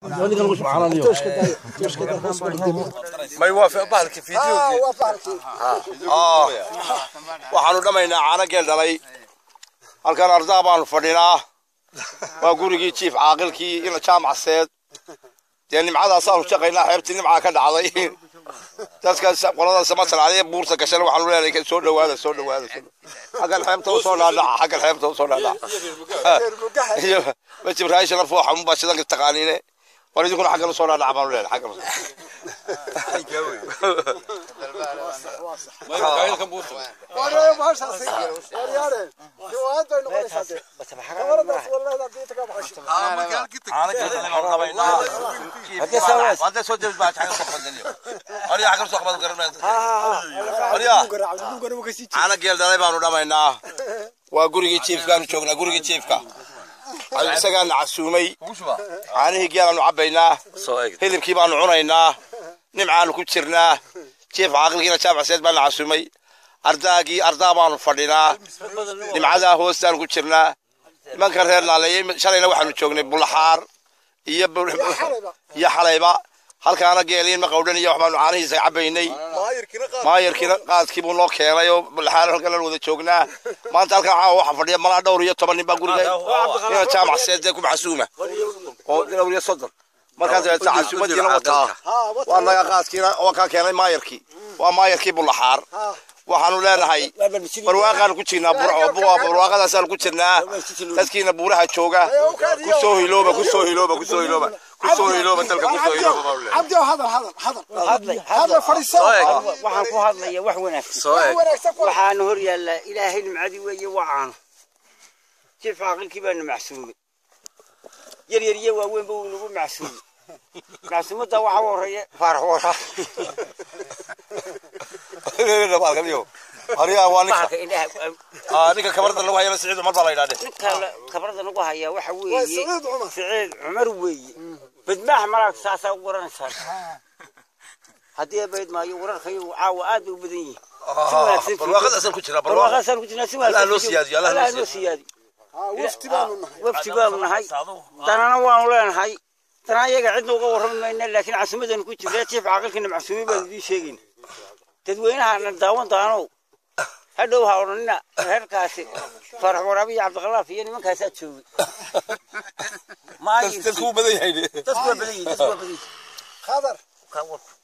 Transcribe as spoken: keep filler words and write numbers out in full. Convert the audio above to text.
ما يوافق بالك فيديو اه وافق اه waxaanu dhamaynaa caana geel dhalay halkan ardaa baanu fadhinaa waa gurigii chief caaqilkii ila jaamacseed dee nimcadaas aanu shaqaynaa xeebtii nimca ka dhacday dadka qolada samasan caday buurta gashan waxaanu leeyahay soo dhawaada soo dhawaada xagal xeebta soo dhaadhac xagal xeebta soo dhaadhac ma jibraaysh la fooxa mu baashadan ka taqaaniine وريدي كنا حق الصورة على عبارة ولا حق الصورة. أي جوي. ما يبغى يلكم بوسه. وريه باش أصير. وريه. شو هذا نقول هذا. بس بحاجة. والله لا بيتك بعش. آه ما قال كده. أنا كده أنا بينا. هذا سوى. هذا سوى جلب بعد حاجة صفر الدنيا. وريه حق الصورة ما تقربنا. ها. وريه. أنا قال ده يبغى نروح معنا. وأقولي كيف كان شغلنا أقولي كيف كان. على سجن عسومي عنه جيران عبينا هذي كيبان عنينا نمعان كترنا كيف عقل كنا شاب عسيد بنا عسومي أرداقي أردابان فردنا نمعذا هو استان كترنا ما كرهنا عليه شرينا واحد نشوفنا بالحار يب يا حليبة هل كان جيلين مقودين يوحنا عنه زي عبيني ما يركنا قاعد كيبون لك هنا يو بالحار هل كنا وذا شوفنا ما أنت هل كان واحد فردنا ما دورية طبعا بقول هنا شام عسيد ذاك معسومة ودورية صدر ما كان زي عسومة دي نوتها والله قاعد كنا وكان كنا ما يركي وما يركي بالحار waxaanu leenahay barwaaqan ku jirnaa burco buwa barwaaqadaas aan ku jirnaa dadkiina buuraha jooga ku soo hilooba ku soo hilooba ku soo hilooba ku soo hilooba dalka ku soo hilooba abdi hadal hadal hadal hadal fariiso waxaan ku hadlaya wax wanaagsan waxaan hor yaala ilaahay nimcadi weeye waxaan jiif aqalkii baan macsuumay yar yar iyo waaweyn buu nagu macsuumay macsuumada waxa horeeya farxoora هذا بالك اليوم هريا وانك آه نيك كبرت اللي هو هي سعيد عمر بالله يداده كبرت اللي هو هي waxa weeye سعيد عمر weeye بدماح مرق ساسا ورن سار hadii bayd ma iyo warar khayo caawa aad u badan yihiin barwaaqada asal ku jira barwaaqada asal ku jira si waa la loo siyaadiyo la loo siyaadiyo ah wafti baanu nahay wafti baanu nahay tanana waanu leenahay tan ayaga cid uga waramayna laakiin casimadan ku jira jiif aqalkina macsuumi baa idin sheegin dadweynaha daawan daano hadhow ha oranina reerkaasi farax warabi cabdulqalaaf iyo nimankaas aad joogay ma ay dadku badan yahay dadku badan yahay dadku badan khadar